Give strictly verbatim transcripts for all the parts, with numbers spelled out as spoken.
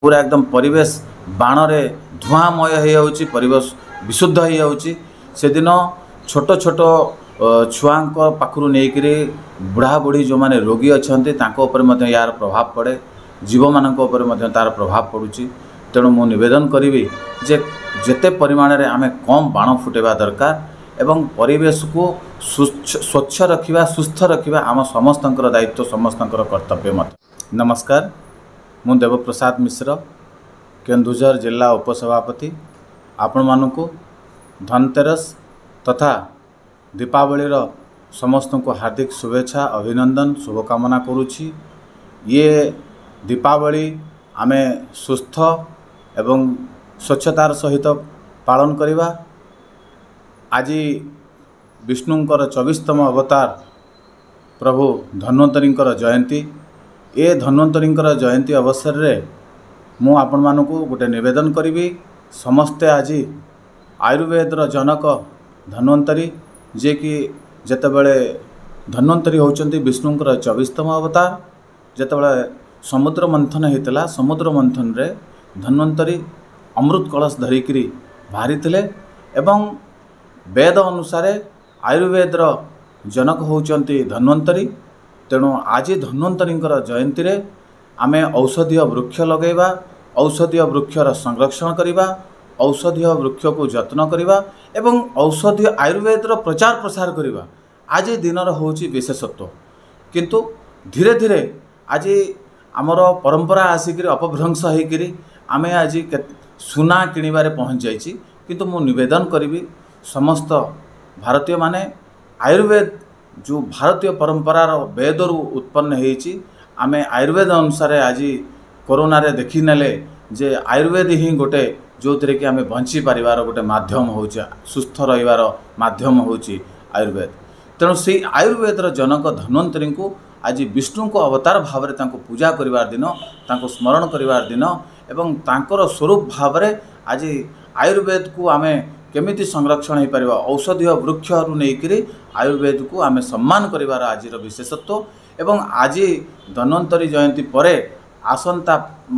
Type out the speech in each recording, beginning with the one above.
पूरा एकदम परिवेश बाण रे धुआंमय हो जाउची परिवेश विशुद्ध हो जाउची से दिन छोट छोट छुआंक पाखरु नेकरी बुढ़ा बुढ़ी जो माने रोगी अछंती तांको ऊपर मध्य यार प्रभाव पड़े जीव मानक ऊपर मध्य तार प्रभाव पड़ुची। तेणु मु निवेदन करी जे जेते परिमाण रे आमे कम बाण फुटेबा दरकार एवं परिवेश को स्वच्छ रखिबा सुस्थ रखिबा आम समस्तंकर दायित्व समस्तंकर कर्तव्य मत। नमस्कार, मु देवप्रसाद मिश्र केन्दुझर जिला उपसभापति आपण मानकु धनतेरस तथा दीपावली समस्त को हार्दिक शुभेच्छा अभिनंदन शुभकामना करुछि। ये दीपावली आमे सुस्थ एवं स्वच्छतार सहित पालन करिबा। आज विष्णुंकर चौबीसतम अवतार प्रभु धन्वंतरींकर जयंती। ए धन्वंतरींकर जयंती अवसर रे मु आपण मानकु गोटे निवेदन करी समस्ते आज आयुर्वेदर जनक धन्वंतरी जे कि जेतेबेले धन्वंतरी होचंती विष्णुंकर चौबीसतम अवतार जेतेबेले समुद्र मंथन होता समुद्र मंथन रे धन्वंतरी अमृत कलश धरिकी बाहरी थिले एवं वेद अनुसार आयुर्वेदर जनक होचंती धन्वंतरी। तेणु आज धन्वंतरींकर जयंती रे आमे औषधीय वृक्ष लगेबा, औषधीय वृक्षर संरक्षण करिबा, औषधीय वृक्ष को जत्न करिबा एवं औषधीय आयुर्वेदर प्रचार प्रसार करिबा आज दिनर होची विशेषत्व। किंतु धीरे धीरे आज आमर परंपरा आसिक अपभ्रंश होकर आमे आज सुना किणवारे पहुँच जाइछि। किंतु मु निवेदन करी समस्त भारतीय माने आयुर्वेद जो भारतीय परंपरार वेदरु उत्पन्न होइछि आमे आयुर्वेद अनुसार आज कोरोना रे देखि नेले जे आयुर्वेद ही गोटे जो थे कि आम बंची पारिबार गोटे माध्यम हो सुस्थ रहिबार माध्यम होची आयुर्वेद। तेणु से आयुर्वेदर जनक धन्वंतरी को आज विष्णु को अवतार भाव में पूजा करिबार दिन तांको स्मरण करिबार दिन एवं तांकर स्वरूप भाव में आज आयुर्वेद को आमे केमिति संरक्षण हो पारिबा औषधीय वृक्ष नहीं आयुर्वेद को आमे सम्मान करिबार आज विशेषत्व। एवं आज धन्वंतरी जयंती परे आसंता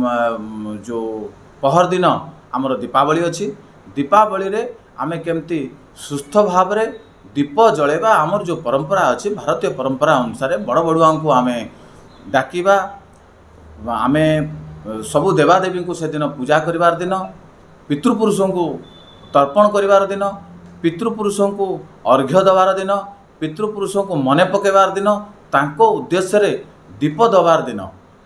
जो पहर दिन आमर दीपावली अच्छी। दीपावली रे आमे केमती सुस्थ भाव रे दीप जलेबा आमर जो परंपरा अच्छी भारतीय परंपरा अनुसार बड़ बड़ुआ को आमे डाकिबा आमे सबु देवादेवी को से दिन पूजा करिवार दिन पितृपुरुषों को तर्पण करिवार दिन पितृपुरुषों को अर्घ्य दबार दिन पितृपुरुषों को मने पकेबार दिन तांको उद्देश्य रे दीप दबार दिन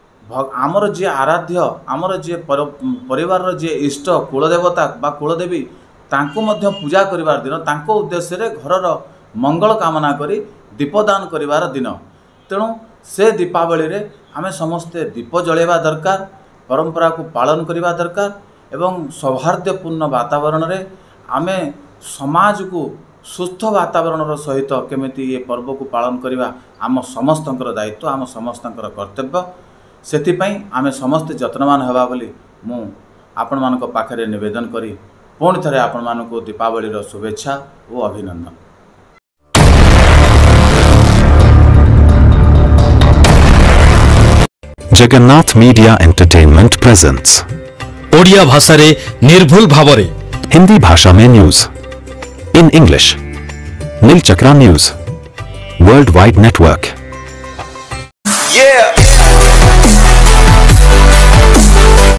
आमर जे आराध्य आमर जे परिवार जे इष्ट कुलदेवता बा कुलदेवी तांको मध्य पूजा करिवार दिन तांको उद्देश्य रे घरर मंगल कामना करी दीपदान करिवार दिन। तेणु से दीपावली रे आमे समस्ते दीप जलेबा दरकार, परंपरा को पालन करिबा दरकार एवं सौहार्दपूर्ण वातावरण रे आमे समाज को सुस्थ वातावरण सहित केमिति ये पर्व को पालन करिबा आम समस्तंकर दायित्व आम समस्तंकर कर्तव्य। सेथिपाई आमे समस्त जत्नवान हेबा बोली मु आपण मानक पाखरे निवेदन करी पुणी थरे आपण मानक दीपावली शुभेच्छा और अभिनंदन। Jagannath media entertainment presents Odia भाषा रे निर्भुल भावरे हिंदी भाषा में news in English Nilachakra news world wide network. Yeah!